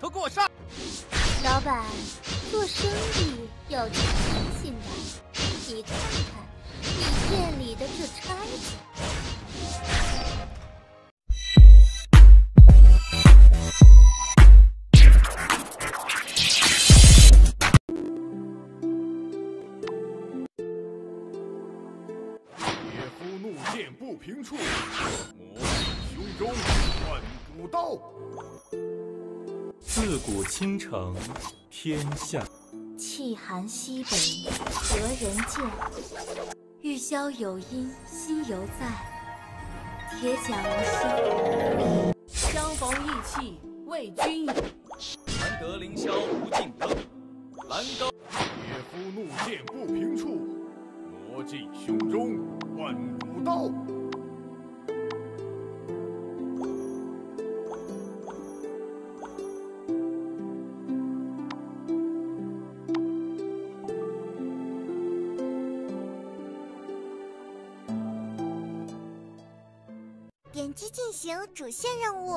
都给我上！ 老板，做生意要讲诚信的。你看看，你店里的这差子。 不平处，魔胸中万古刀。 自古倾城天下， 气寒西北何人见？玉箫有音心犹在，铁甲无心。 相逢意气为君饮， 难得凌霄无尽灯，蓝刀。 野夫怒剑不平处，魔进胸中万古刀。 点击进行主线任务。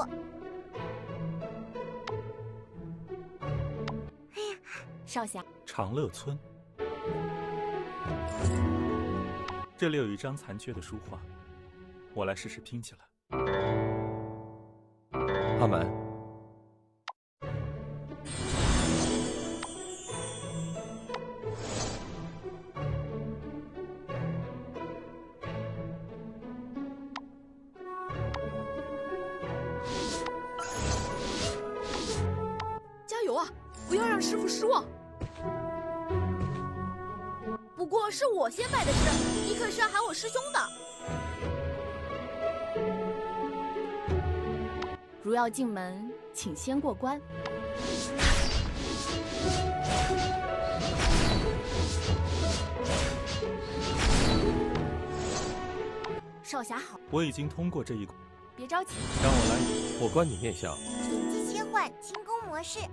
哎呀， 少侠， 长乐村，这里有一张残缺的书画，我来试试拼起来。 阿满， 加油啊！不要让师傅失望。不过是我先拜的师，你可是要喊我师兄的。 如要进门，请先过关。少侠好， 我已经通过这一关， 别着急， 让我来。 我观你面相。 点击切换轻功模式。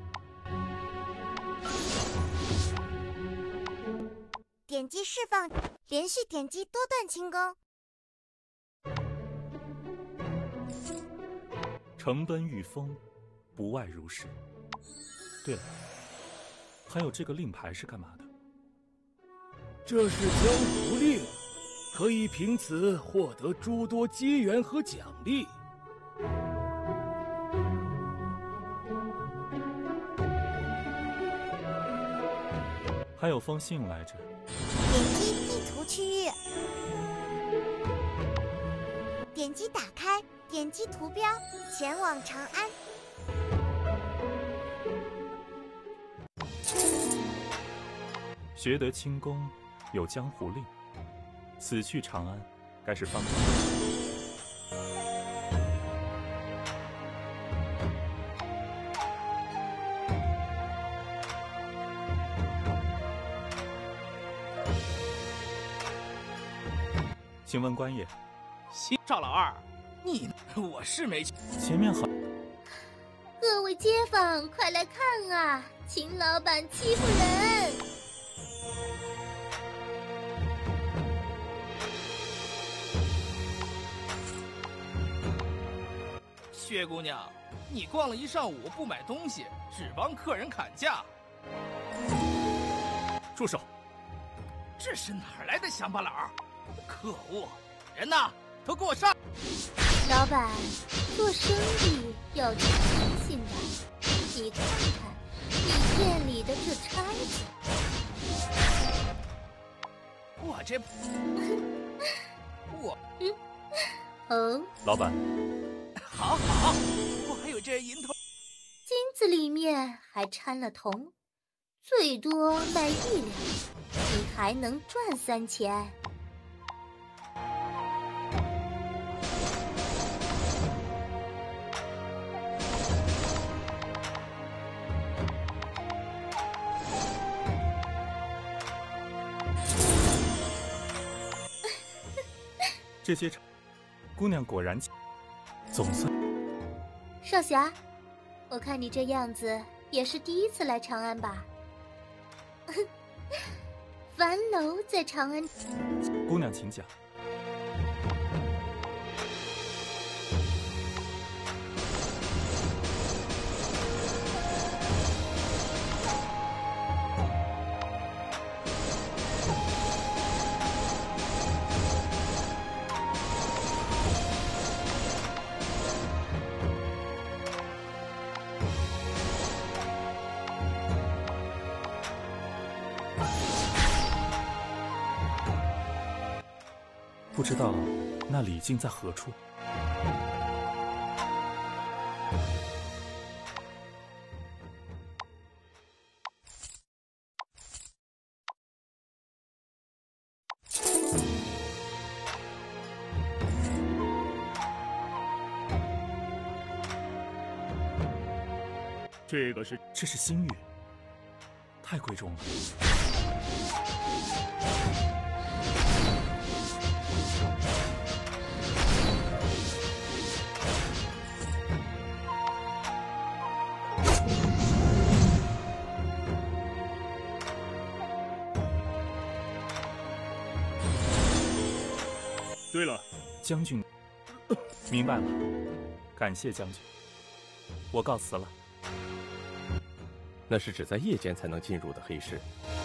点击释放，连续点击多段轻功。 诚奔御风，不外如是。对了，还有这个令牌是干嘛的？ 这是江湖令，可以凭此获得诸多机缘和奖励。 还有封信来着。 点击地图区域，点击打开，点击图标，前往长安。 学得轻功，有江湖令，此去长安，该是方便。请问官爷， 赵老二，我是没去。 前面好。 各位街坊，快来看啊！秦老板欺负人！ 薛姑娘，你逛了一上午不买东西，只帮客人砍价。 住手！ 这是哪儿来的乡巴佬？可恶！人呢？都给我上！ 老板，做生意要讲诚信的。你看看，你店里的这差子。 我这……我…… 哦， 老板， 好，我还有这银头。 金子里面还掺了铜，最多卖1两，你还能赚3钱。 这些姑娘果然总算。 少侠，我看你这样子也是第一次来长安吧？樊楼在长安。 姑娘请讲。 不知道那李靖在何处。 这是心玉，太贵重了。 对了， 将军，明白了，感谢将军，我告辞了。 那是只在夜间才能进入的黑市。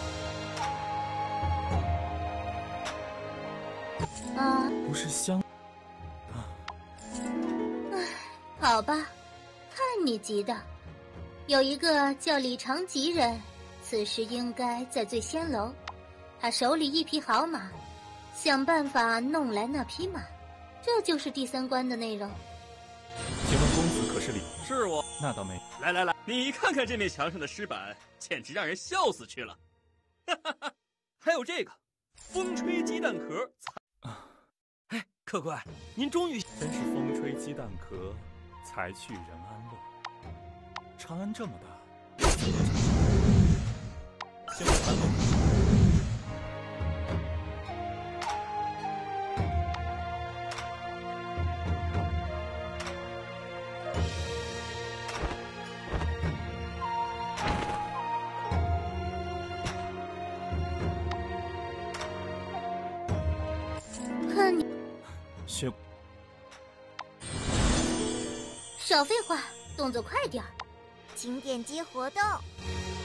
不是香好吧，看你急的。有一个叫李长吉人，此时应该在醉仙楼，他手里一匹好马，想办法弄来那匹马，这就是第3关的内容。 请问公子可是李？ 是我。 那倒没。 来，你看看这面墙上的尸板，简直让人笑死去了。哈哈哈，还有这个风吹鸡蛋壳。哎，客官，您终于真是风吹鸡蛋壳，才去人安乐。长安这么大，先别谈了。 看你， 学， 少废话，动作快点儿。 请点击活动。